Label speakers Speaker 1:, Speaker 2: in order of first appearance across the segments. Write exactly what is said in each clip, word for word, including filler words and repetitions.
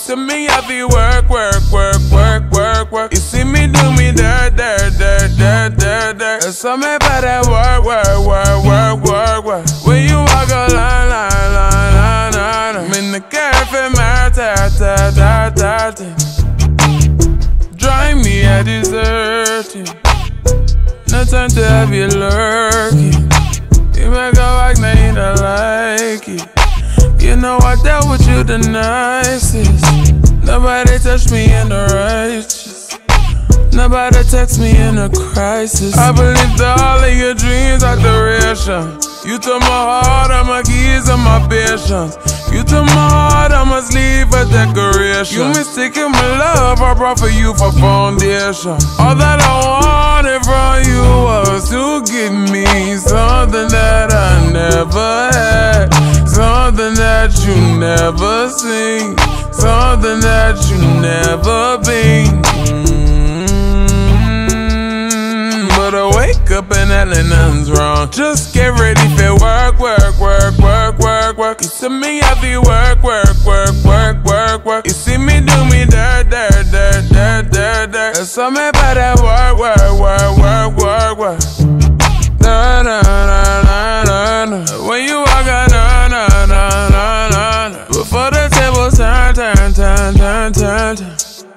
Speaker 1: see me have to work, work, work, work, work, work. You see me do me dirt, dirt, dirt, dirt, dirt, dirt. So me better work, work, work, work, work, work. When you walk a line, line, line, line, line, I'm in the cafe, my ta ta ta ta ta. Drive me a deserting. No time to have you lurking. You make a walk, now you don't like it. You know I dealt with you the nicest. Nobody touched me in the righteous. Nobody text me in a crisis. I believed all of your dreams are duration. You took my heart, all my keys, and my patience. You took my heart, I must leave a decoration. You mistaken my love, I brought for you for foundation. All that I wanted from you was to give me something that I never had, something that you never seen, something that you never been. Mm-hmm. But I wake up and hell nothing's wrong. Just get ready for work, work, work, work, work, work. You see me happy work, work, work, work, work, work. You see me do me dirt, dirt, dirt, dirt, dirt, dirt. So me better work, work, work, work, work, work. Na na na na na na. When you walk out, na na na na na na. Before the table turn, turn, turn, turn, turn, turn.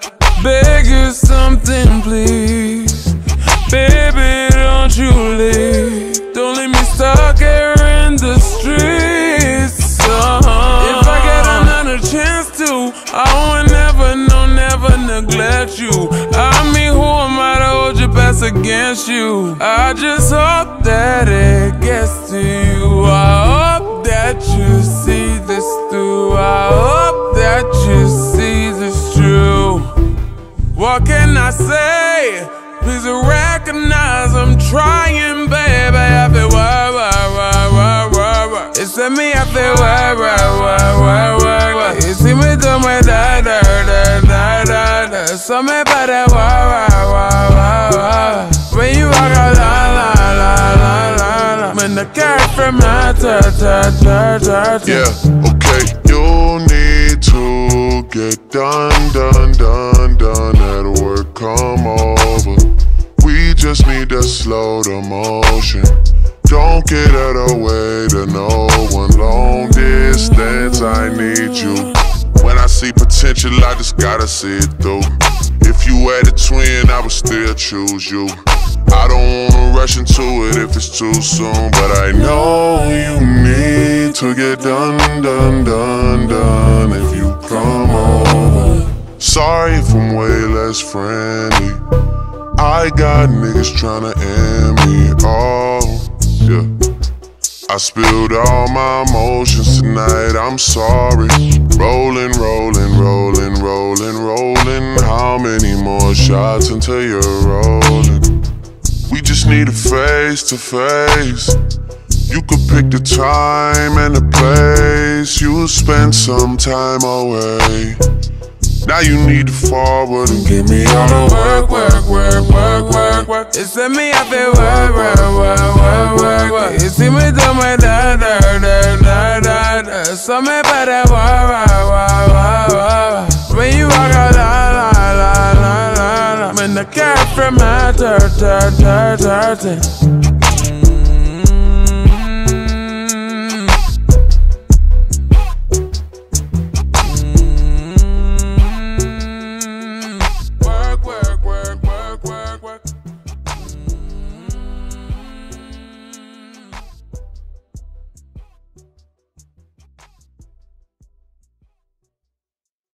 Speaker 1: Beg you something, please. Baby, don't you leave. Don't leave me stuck here in the streets. uh-huh. If I get another chance to, I would never, no, never neglect you. I mean, who am I to hold your best against you? I just hope that it gets to you. I hope that you see this through. I hope that you see this true. What can I say? Please recognize I'm trying, baby. I feel work, work, work, work, work, work. It's me, I feel work, work, work, work, work, work. You see me do my da da da da da da. So me better work, work, work, work, work. When you walk out, la la la la la la. When the car from my ta ta ta ta ta.
Speaker 2: Yeah, okay. You need to get done, done, done, done. At work, come over. We just need to slow the motion. Don't get out of the way to no one. Long distance, I need you. When I see potential, I just gotta see it through. If you had a twin, I would still choose you. I don't wanna rush into it if it's too soon, but I know you need to get done, done, done, done if you come over. Sorry if I'm way less friendly. I got niggas tryna end me, oh, yeah. I spilled all my emotions tonight, I'm sorry. Rolling, rolling, rolling, rolling, rolling. How many more shots until you're rolling? We just need a face to face. You could pick the time and the place. You'll spend some time away. Now you need to forward and give me all the work, work, work, work, work, work. It's me, I feel work, work, work, work, work, work. You see me do my da da da da da da. So me better work, work, work, work, work. When you walk out, la la la la la la. When the car from my ta ta ta ta ta.